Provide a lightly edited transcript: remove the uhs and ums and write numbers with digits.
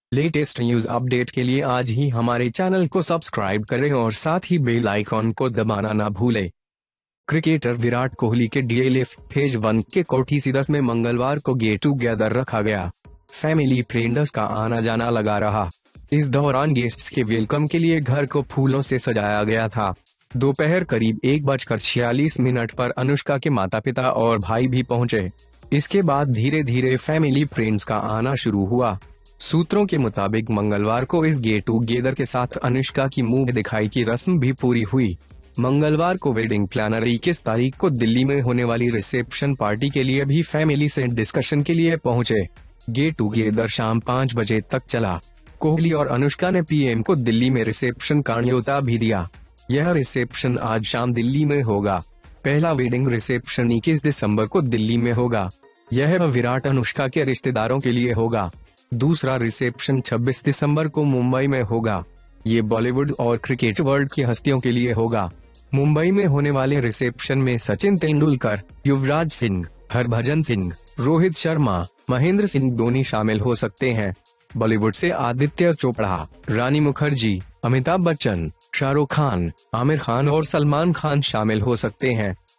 Latest news update के लिए आज ही हमारे चैनल को सब्सक्राइब करें और साथ ही बेल आइकॉन को दबाना ना भूलें। क्रिकेटर विराट कोहली के डीएलएफ फेज-1 के कोठी सीरीज में मंगलवार को गेट-टू-गेदर रखा गया। फैमिली फ्रेंड्स का आना जाना लगा रहा। इस दौरान गेस्ट्स के वेलकम के लिए घर को फूलों से सजाया गया था। दोपहर करीब 1:46 पर अनुष्का के माता पिता और भाई भी पहुंचे। इसके बाद धीरे धीरे फैमिली फ्रेंड्स का आना शुरू हुआ। सूत्रों के मुताबिक मंगलवार को इस गेट-टू-गेदर के साथ अनुष्का की मुंह दिखाई की रस्म भी पूरी हुई। मंगलवार को वेडिंग प्लानर 21 तारीख को दिल्ली में होने वाली रिसेप्शन पार्टी के लिए भी फैमिली से डिस्कशन के लिए पहुंचे। गेट-टू-गेदर शाम 5 बजे तक चला। कोहली और अनुष्का ने पीएम को दिल्ली में रिसेप्शन का न्योता भी दिया। यह रिसेप्शन आज शाम दिल्ली में होगा। पहला वेडिंग रिसेप्शन 21 दिसंबर को दिल्ली में होगा। यह विराट अनुष्का के रिश्तेदारों के लिए होगा। दूसरा रिसेप्शन 26 दिसंबर को मुंबई में होगा। ये बॉलीवुड और क्रिकेट वर्ल्ड की हस्तियों के लिए होगा। मुंबई में होने वाले रिसेप्शन में सचिन तेंदुलकर, युवराज सिंह, हरभजन सिंह, रोहित शर्मा, महेंद्र सिंह धोनी शामिल हो सकते हैं। बॉलीवुड से आदित्य चोपड़ा, रानी मुखर्जी, अमिताभ बच्चन, शाहरुख खान, आमिर खान और सलमान खान शामिल हो सकते हैं।